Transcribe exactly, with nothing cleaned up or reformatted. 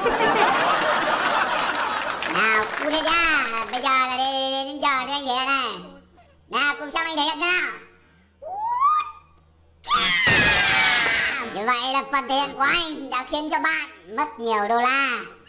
Nào cút hết nhá. Bây giờ là đến, đến giờ thì anh thể hiện này. Nào cùng xem anh thể hiện thế nào. Như vậy là phần thể hiện của anh đã khiến cho bạn mất nhiều đô la.